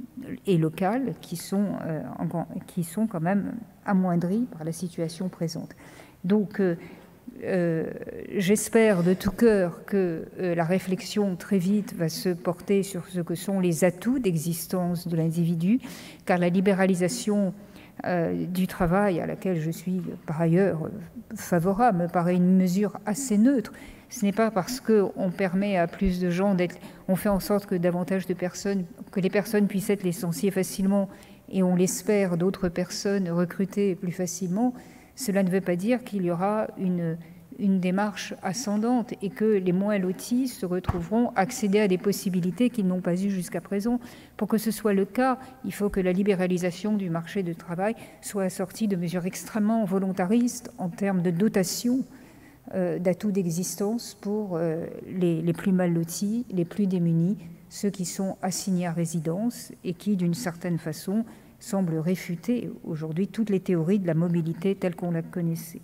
et locales qui sont, euh, en, qui sont quand même amoindries par la situation présente. Donc, euh, euh, j'espère de tout cœur que euh, la réflexion très vite va se porter sur ce que sont les atouts d'existence de l'individu, car la libéralisation Euh, du travail, à laquelle je suis par ailleurs favorable, me paraît une mesure assez neutre. Ce n'est pas parce qu'on permet à plus de gens d'être... On fait en sorte que davantage de personnes, que les personnes puissent être licenciées facilement et on l'espère d'autres personnes recrutées plus facilement, cela ne veut pas dire qu'il y aura une, une démarche ascendante et que les moins lotis se retrouveront à accéder à des possibilités qu'ils n'ont pas eues jusqu'à présent. Pour que ce soit le cas, il faut que la libéralisation du marché du travail soit assortie de mesures extrêmement volontaristes en termes de dotation euh, d'atouts d'existence pour euh, les, les plus mal lotis, les plus démunis, ceux qui sont assignés à résidence et qui, d'une certaine façon, semblent réfuter aujourd'hui toutes les théories de la mobilité telles qu'on la connaissait.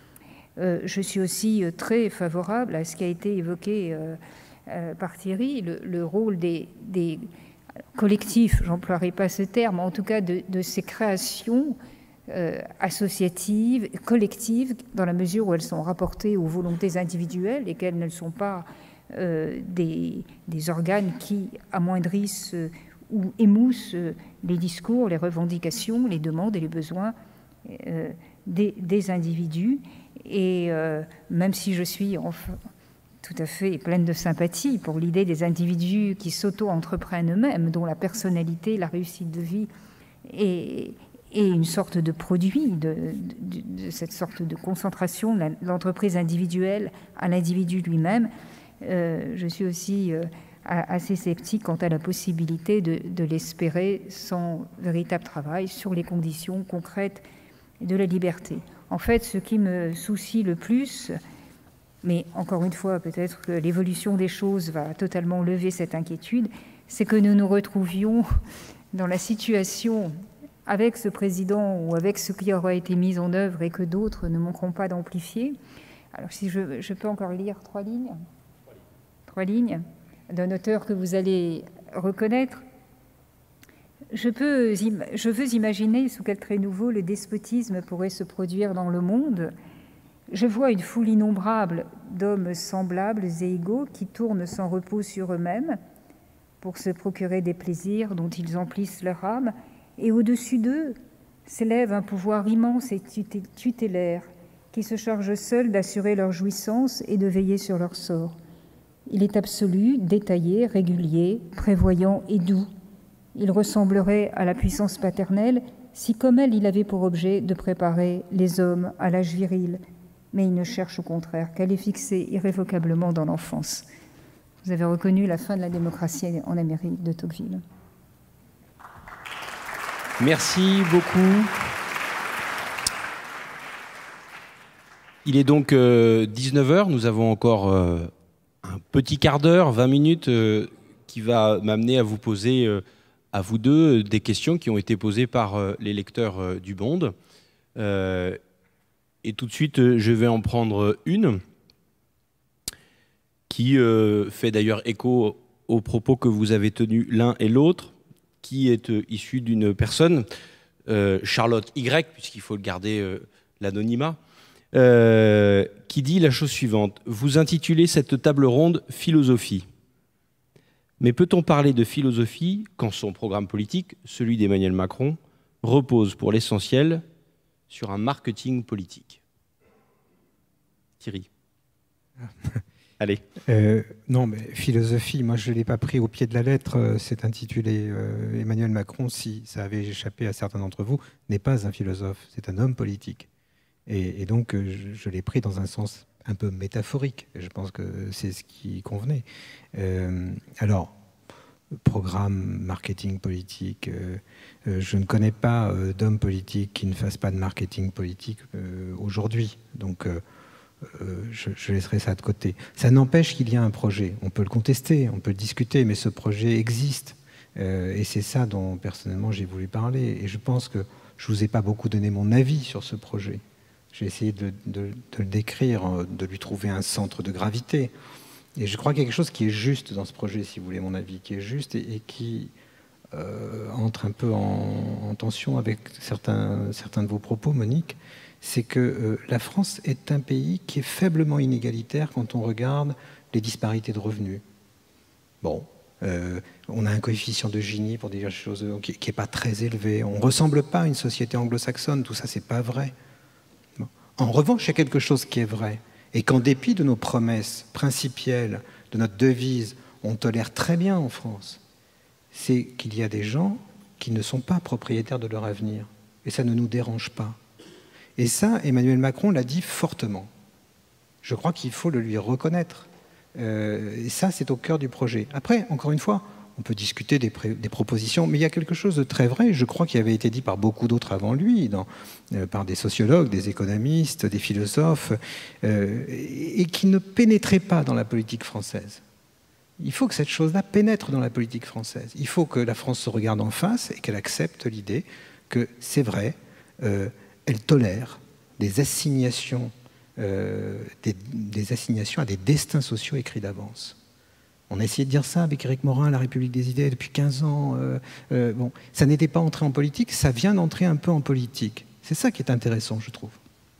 Euh, je suis aussi euh, très favorable à ce qui a été évoqué euh, euh, par Thierry, le, le rôle des, des collectifs, j'emploierai pas ce terme, en tout cas de, de ces créations euh, associatives, collectives, dans la mesure où elles sont rapportées aux volontés individuelles et qu'elles ne sont pas euh, des, des organes qui amoindrissent euh, ou émoussent euh, les discours, les revendications, les demandes et les besoins euh, des, des individus. Et euh, même si je suis enfin, tout à fait pleine de sympathie pour l'idée des individus qui s'auto-entreprennent eux-mêmes, dont la personnalité, la réussite de vie est, est une sorte de produit de, de, de cette sorte de concentration de l'entreprise individuelle à l'individu lui-même, euh, je suis aussi euh, assez sceptique quant à la possibilité de, de l'espérer sans véritable travail sur les conditions concrètes de la liberté. En fait, ce qui me soucie le plus, mais encore une fois, peut-être que l'évolution des choses va totalement lever cette inquiétude, c'est que nous nous retrouvions dans la situation, avec ce président ou avec ce qui aura été mis en œuvre et que d'autres ne manqueront pas d'amplifier. Alors, si je, je peux encore lire trois lignes, trois lignes d'un auteur que vous allez reconnaître. Je, peux, je veux imaginer sous quel trait nouveau le despotisme pourrait se produire dans le monde. Je vois une foule innombrable d'hommes semblables et égaux qui tournent sans repos sur eux-mêmes pour se procurer des plaisirs dont ils emplissent leur âme, et au-dessus d'eux s'élève un pouvoir immense et tutélaire qui se charge seul d'assurer leur jouissance et de veiller sur leur sort. Il est absolu, détaillé, régulier, prévoyant et doux. Il ressemblerait à la puissance paternelle si, comme elle, il avait pour objet de préparer les hommes à l'âge viril, mais il ne cherche au contraire qu'à les fixer irrévocablement dans l'enfance. Vous avez reconnu la fin de la démocratie en Amérique de Tocqueville. Merci beaucoup. Il est donc euh, dix-neuf heures, nous avons encore euh, un petit quart d'heure, vingt minutes, euh, qui va m'amener à vous poser... Euh, à vous deux des questions qui ont été posées par euh, les lecteurs euh, du Monde. Euh, et tout de suite, euh, je vais en prendre une qui euh, fait d'ailleurs écho aux propos que vous avez tenus l'un et l'autre, qui est euh, issue d'une personne, euh, Charlotte Y, puisqu'il faut garder euh, l'anonymat, euh, qui dit la chose suivante. Vous intitulez cette table ronde « Philosophie ». Mais peut-on parler de philosophie quand son programme politique, celui d'Emmanuel Macron, repose pour l'essentiel sur un marketing politique? Thierry. Allez. Euh, non, mais philosophie, moi je ne l'ai pas pris au pied de la lettre. C'est intitulé euh, Emmanuel Macron, si ça avait échappé à certains d'entre vous, n'est pas un philosophe, c'est un homme politique. Et, et donc je, je l'ai pris dans un sens un peu métaphorique. Je pense que c'est ce qui convenait. Euh, alors, programme, marketing politique, euh, euh, je ne connais pas euh, d'homme politique qui ne fasse pas de marketing politique euh, aujourd'hui. Donc, euh, euh, je, je laisserai ça de côté. Ça n'empêche qu'il y a un projet. On peut le contester, on peut le discuter, mais ce projet existe. Euh, et c'est ça dont, personnellement, j'ai voulu parler. Et je pense que je ne vous ai pas beaucoup donné mon avis sur ce projet. J'ai essayé de, de, de le décrire, de lui trouver un centre de gravité. Et je crois qu'il y a quelque chose qui est juste dans ce projet, si vous voulez mon avis, qui est juste et, et qui euh, entre un peu en, en tension avec certains, certains de vos propos, Monique. C'est que euh, la France est un pays qui est faiblement inégalitaire quand on regarde les disparités de revenus. Bon, euh, on a un coefficient de Gini, pour dire des choses, qui n'est pas très élevé. On ne ressemble pas à une société anglo-saxonne, tout ça, c'est pas vrai. Bon. En revanche, il y a quelque chose qui est vrai. Et qu'en dépit de nos promesses principielles, de notre devise, on tolère très bien en France, c'est qu'il y a des gens qui ne sont pas propriétaires de leur avenir. Et ça ne nous dérange pas. Et ça, Emmanuel Macron l'a dit fortement. Je crois qu'il faut le lui reconnaître. Euh, et ça, c'est au cœur du projet. Après, encore une fois, on peut discuter des, des propositions, mais il y a quelque chose de très vrai, je crois, qui avait été dit par beaucoup d'autres avant lui, dans, euh, par des sociologues, des économistes, des philosophes, euh, et, et qui ne pénétraient pas dans la politique française. Il faut que cette chose-là pénètre dans la politique française. Il faut que la France se regarde en face et qu'elle accepte l'idée que c'est vrai, euh, elle tolère des assignations, euh, des, des assignations à des destins sociaux écrits d'avance. On a essayé de dire ça avec Éric Morin, La République des idées, depuis quinze ans. Euh, euh, bon, ça n'était pas entré en politique, ça vient d'entrer un peu en politique. C'est ça qui est intéressant, je trouve.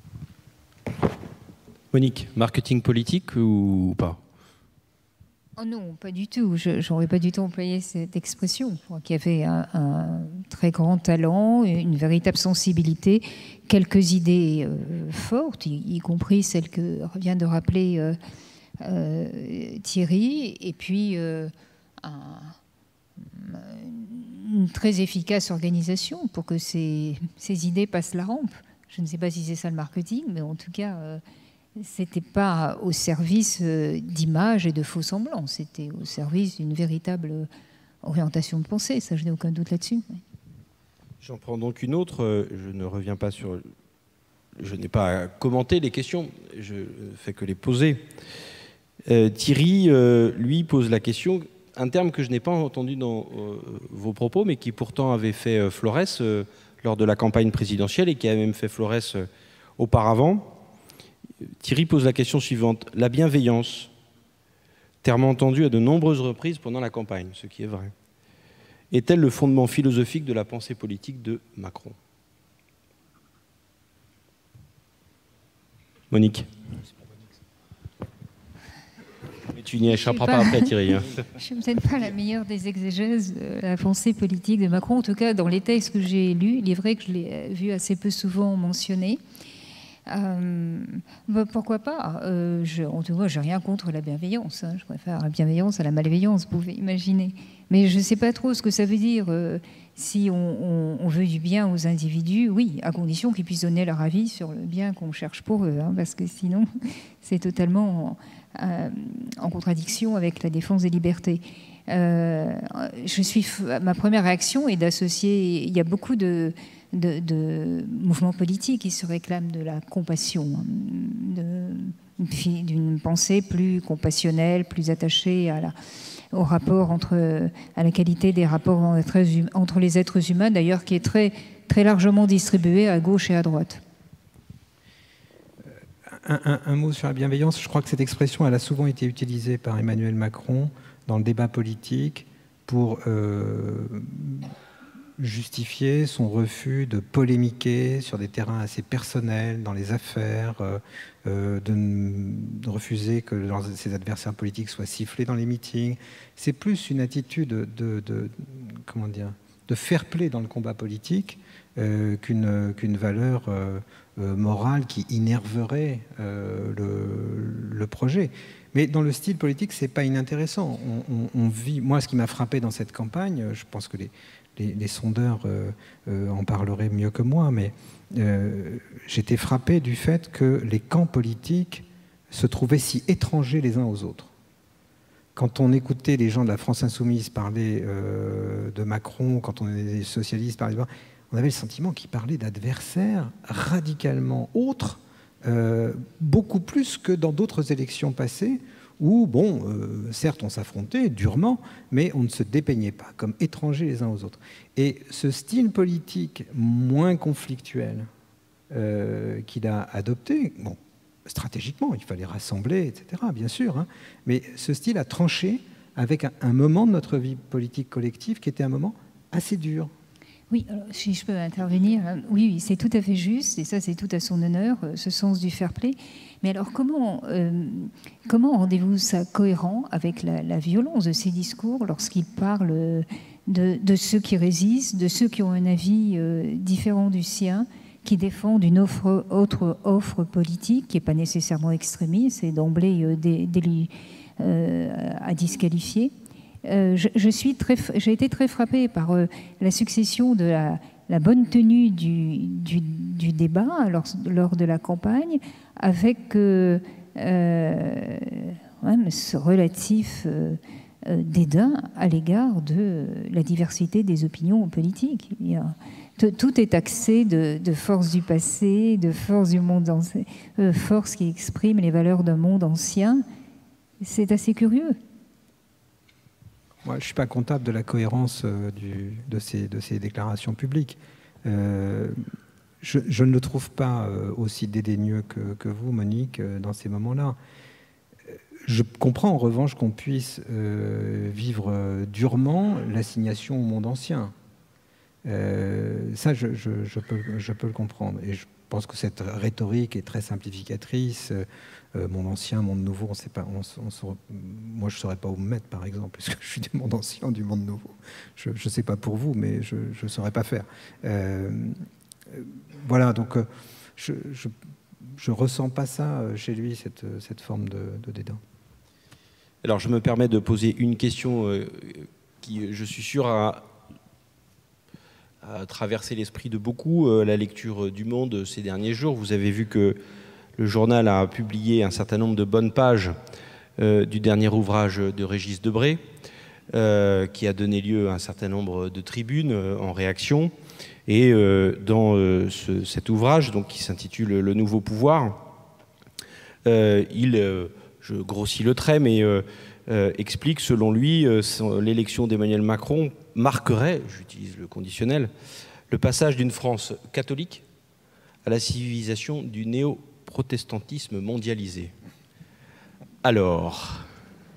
Monique, marketing politique ou pas? Oh non, pas du tout. Je n'aurais pas du tout employé cette expression. Moi qui avait un, un très grand talent, une véritable sensibilité, quelques idées euh, fortes, y, y compris celle que vient de rappeler euh, Euh, Thierry, et puis euh, un, une très efficace organisation pour que ces, ces idées passent la rampe. Je ne sais pas si c'est ça le marketing, mais en tout cas, euh, c'était pas au service euh, d'images et de faux semblants, c'était au service d'une véritable orientation de pensée, ça je n'ai aucun doute là-dessus. J'en prends donc une autre, je ne reviens pas sur... Je n'ai pas à commenter les questions, je ne fais que les poser. Euh, Thierry, euh, lui, pose la question, un terme que je n'ai pas entendu dans euh, vos propos, mais qui pourtant avait fait euh, Florès euh, lors de la campagne présidentielle et qui a même fait Florès euh, auparavant. Thierry pose la question suivante. La bienveillance, terme entendu à de nombreuses reprises pendant la campagne, ce qui est vrai, est-elle le fondement philosophique de la pensée politique de Macron? Monique. Mais tu n'y échapperas pas, pas après, Thierry. Hein. Je ne suis peut-être pas la meilleure des exégèses de la pensée politique de Macron. En tout cas, dans les textes que j'ai lus, il est vrai que je l'ai vu assez peu souvent mentionné. Euh, bah, pourquoi pas euh, je, En tout cas, je n'ai rien contre la bienveillance. Hein. Je préfère la bienveillance à la malveillance, vous pouvez imaginer. Mais je ne sais pas trop ce que ça veut dire. Euh, si on, on, on veut du bien aux individus, oui, à condition qu'ils puissent donner leur avis sur le bien qu'on cherche pour eux. Hein, parce que sinon, c'est totalement en, euh, en contradiction avec la défense des libertés. Euh, je suis, ma première réaction est d'associer... Il y a beaucoup de... De, de mouvements politiques qui se réclament de la compassion, d'une pensée plus compassionnelle, plus attachée à la, au rapport entre, à la qualité des rapports entre, entre les êtres humains, d'ailleurs qui est très, très largement distribuée à gauche et à droite. Un, un, un mot sur la bienveillance. Je crois que cette expression, elle a souvent été utilisée par Emmanuel Macron dans le débat politique pour... Euh, justifié son refus de polémiquer sur des terrains assez personnels, dans les affaires, euh, euh, de, de refuser que ses adversaires politiques soient sifflés dans les meetings. C'est plus une attitude de, de, de, comment dire, de fair play dans le combat politique euh, qu'une qu'une valeur euh, euh, morale qui innerverait euh, le, le projet. Mais dans le style politique, c'est pas inintéressant. On, on, on vit. Moi, ce qui m'a frappé dans cette campagne, je pense que les, les, les sondeurs euh, euh, en parleraient mieux que moi, mais euh, j'étais frappé du fait que les camps politiques se trouvaient si étrangers les uns aux autres. Quand on écoutait les gens de la France insoumise parler euh, de Macron, quand on était socialistes parler de... on avait le sentiment qu'ils parlaient d'adversaires radicalement autres, euh, beaucoup plus que dans d'autres élections passées, où, bon, euh, certes, on s'affrontait durement, mais on ne se dépeignait pas, comme étrangers les uns aux autres. Et ce style politique moins conflictuel euh, qu'il a adopté, bon, stratégiquement, il fallait rassembler, et cetera, bien sûr, hein, mais ce style a tranché avec un, un moment de notre vie politique collective qui était un moment assez dur. Oui, alors, si je peux intervenir, oui, oui c'est tout à fait juste, et ça c'est tout à son honneur, ce sens du fair play. Mais alors comment, euh, comment rendez-vous ça cohérent avec la, la violence de ces discours lorsqu'il parle de, de ceux qui résistent, de ceux qui ont un avis euh, différent du sien, qui défendent une offre, autre offre politique qui n'est pas nécessairement extrémiste et d'emblée euh, dé, dé, euh, à disqualifier. Euh, je, je suis très, j'ai été très frappée par euh, la succession de la, la bonne tenue du, du, du débat lors, lors de la campagne, avec euh, euh, ouais, ce relatif euh, euh, dédain à l'égard de la diversité des opinions politiques. Il y a, tout est axé de, de force du passé, de force du monde ancien, euh, force qui exprime les valeurs d'un monde ancien. C'est assez curieux. Moi, je ne suis pas comptable de la cohérence euh, du, de, ces, de ces déclarations publiques. Euh, je, je ne le trouve pas euh, aussi dédaigneux que, que vous, Monique, euh, dans ces moments-là. Je comprends en revanche qu'on puisse euh, vivre euh, durement l'assignation au monde ancien. Euh, ça, je, je, je, peux, je peux le comprendre. Et je pense que cette rhétorique est très simplificatrice. Euh, monde ancien, monde nouveau, on sait pas, on, on saura, moi je ne saurais pas où me mettre, par exemple, puisque je suis du monde ancien, du monde nouveau. Je ne sais pas pour vous, mais je ne saurais pas faire. Euh, voilà, donc je ne ressens pas ça chez lui, cette, cette forme de, de dédain. Alors, je me permets de poser une question euh, qui, je suis sûr, a, a traversé l'esprit de beaucoup, euh, la lecture du Monde ces derniers jours. Vous avez vu que le journal a publié un certain nombre de bonnes pages euh, du dernier ouvrage de Régis Debray, euh, qui a donné lieu à un certain nombre de tribunes euh, en réaction. Et euh, dans euh, ce, cet ouvrage, donc, qui s'intitule « Le nouveau pouvoir euh, », il, euh, je grossis le trait, mais euh, euh, explique, selon lui, euh, l'élection d'Emmanuel Macron marquerait, j'utilise le conditionnel, le passage d'une France catholique à la civilisation du néo-protestantisme mondialisé. Alors,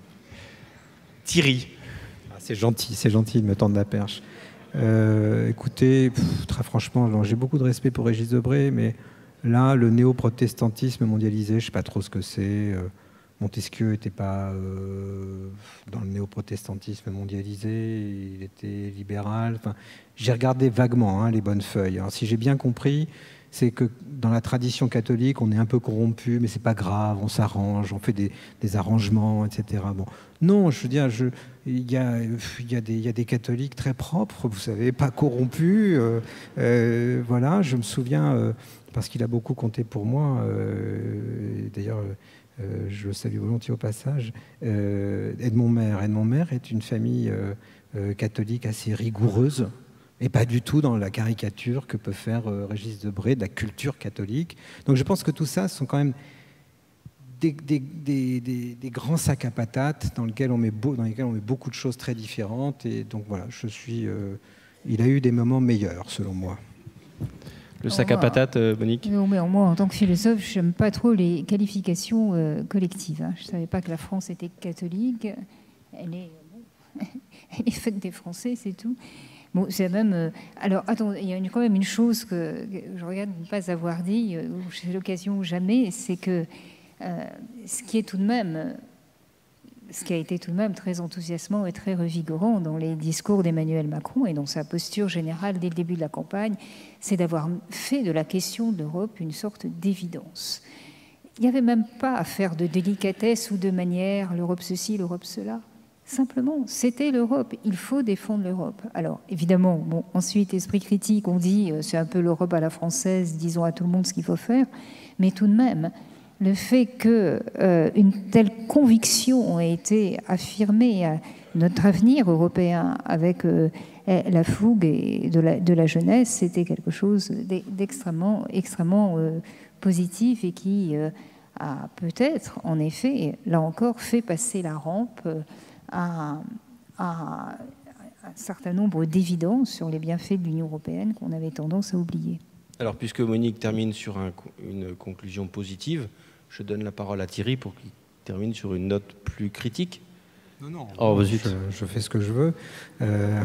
Thierry. C'est gentil, c'est gentil de me tendre la perche. Euh, écoutez, pff, très franchement, j'ai beaucoup de respect pour Régis Debray, mais là, le néo-protestantisme mondialisé, je ne sais pas trop ce que c'est. Euh, Montesquieu n'était pas euh, dans le néo-protestantisme mondialisé, il était libéral. Enfin, j'ai regardé vaguement hein, les bonnes feuilles. Alors, si j'ai bien compris, c'est que dans la tradition catholique, on est un peu corrompu, mais c'est pas grave, on s'arrange, on fait des, des arrangements, et cetera. Bon, non, je veux dire, je, il y a, il y a des, il y a des catholiques très propres, vous savez, pas corrompus. Euh, euh, voilà, je me souviens, euh, parce qu'il a beaucoup compté pour moi, euh, d'ailleurs, euh, je le salue volontiers au passage, euh, Edmond Maire. Edmond Maire est une famille euh, euh, catholique assez rigoureuse, et pas du tout dans la caricature que peut faire euh, Régis Debray de la culture catholique. Donc je pense que tout ça sont quand même des, des, des, des, des grands sacs à patates dans lesquels, on met beau, dans lesquels on met beaucoup de choses très différentes. Et donc voilà, je suis, euh, il a eu des moments meilleurs, selon moi. Le sac à patates, euh, Monique? Non, mais moi, en tant que philosophe, je n'aime pas trop les qualifications euh, collectives. Hein. Je ne savais pas que la France était catholique. Elle est, bon, elle est faite des Français, c'est tout. Bon, c'est même. Euh, alors, attends, il y a une, quand même une chose que, que je regrette de ne pas avoir dit, euh, c'est l'occasion ou jamais, c'est que euh, ce qui est tout de même, ce qui a été tout de même très enthousiasmant et très revigorant dans les discours d'Emmanuel Macron et dans sa posture générale dès le début de la campagne, c'est d'avoir fait de la question de l'Europe une sorte d'évidence. Il n'y avait même pas à faire de délicatesse ou de manière, l'Europe ceci, l'Europe cela. Simplement, c'était l'Europe. Il faut défendre l'Europe. Alors, évidemment, bon, ensuite, esprit critique, on dit euh, c'est un peu l'Europe à la française, disons à tout le monde ce qu'il faut faire. Mais tout de même, le fait qu'une euh, telle conviction ait été affirmée à notre avenir européen avec euh, la fougue et de, la, de la jeunesse, c'était quelque chose d'extrêmement extrêmement, euh, positif et qui euh, a peut-être, en effet, là encore, fait passer la rampe euh, À, à un certain nombre d'évidences sur les bienfaits de l'Union européenne qu'on avait tendance à oublier. Alors, puisque Monique termine sur un, une conclusion positive, je donne la parole à Thierry pour qu'il termine sur une note plus critique. Non, non, oh, je, je fais ce que je veux. Euh...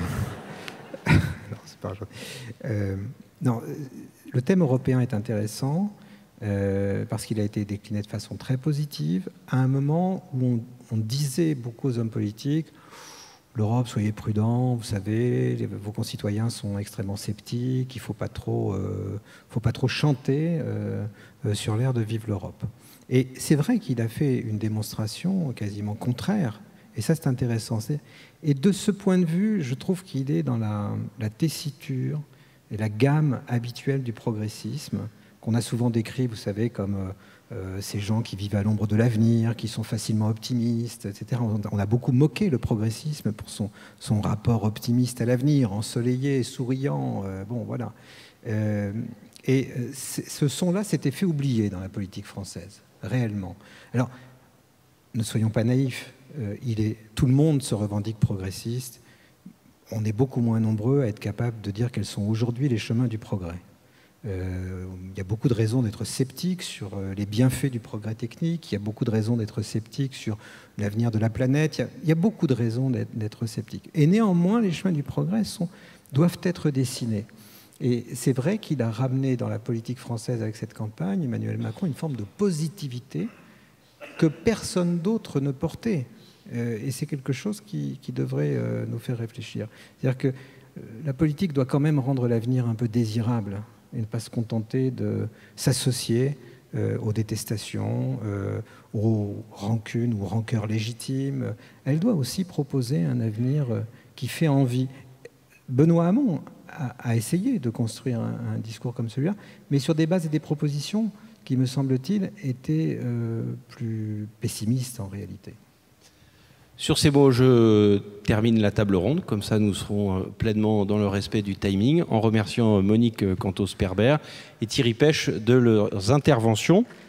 non, c'est pas grave. Euh, non, le thème européen est intéressant euh, parce qu'il a été décliné de façon très positive à un moment où on On disait beaucoup aux hommes politiques, l'Europe, soyez prudents, vous savez, les, vos concitoyens sont extrêmement sceptiques, il ne faut pas trop, euh, faut pas trop chanter euh, euh, sur l'air de vive l'Europe. Et c'est vrai qu'il a fait une démonstration quasiment contraire, et ça c'est intéressant. Et de ce point de vue, je trouve qu'il est dans la, la tessiture et la gamme habituelle du progressisme, qu'on a souvent décrit, vous savez, comme... Euh, Euh, ces gens qui vivent à l'ombre de l'avenir, qui sont facilement optimistes, et cetera. On a beaucoup moqué le progressisme pour son, son rapport optimiste à l'avenir, ensoleillé, souriant. Euh, bon, voilà. Euh, et ce son-là s'était fait oublier dans la politique française, réellement. Alors, ne soyons pas naïfs. Euh, il est, tout le monde se revendique progressiste. On est beaucoup moins nombreux à être capables de dire quels sont aujourd'hui les chemins du progrès. Euh, il y a beaucoup de raisons d'être sceptique sur les bienfaits du progrès technique, il y a beaucoup de raisons d'être sceptique sur l'avenir de la planète, il y a, il y a beaucoup de raisons d'être sceptique. Et néanmoins, les chemins du progrès sont, doivent être dessinés. Et c'est vrai qu'il a ramené dans la politique française avec cette campagne, Emmanuel Macron, une forme de positivité que personne d'autre ne portait. Euh, et c'est quelque chose qui, qui devrait euh, nous faire réfléchir. C'est-à-dire que euh, la politique doit quand même rendre l'avenir un peu désirable et ne pas se contenter de s'associer euh, aux détestations, euh, aux rancunes ou rancœurs légitimes. Elle doit aussi proposer un avenir qui fait envie. Benoît Hamon a, a essayé de construire un, un discours comme celui-là, mais sur des bases et des propositions qui, me semble-t-il, étaient euh, plus pessimistes en réalité. Sur ces mots, je termine la table ronde, comme ça nous serons pleinement dans le respect du timing, en remerciant Monique Cantos-Perbert et Thierry Pech de leurs interventions.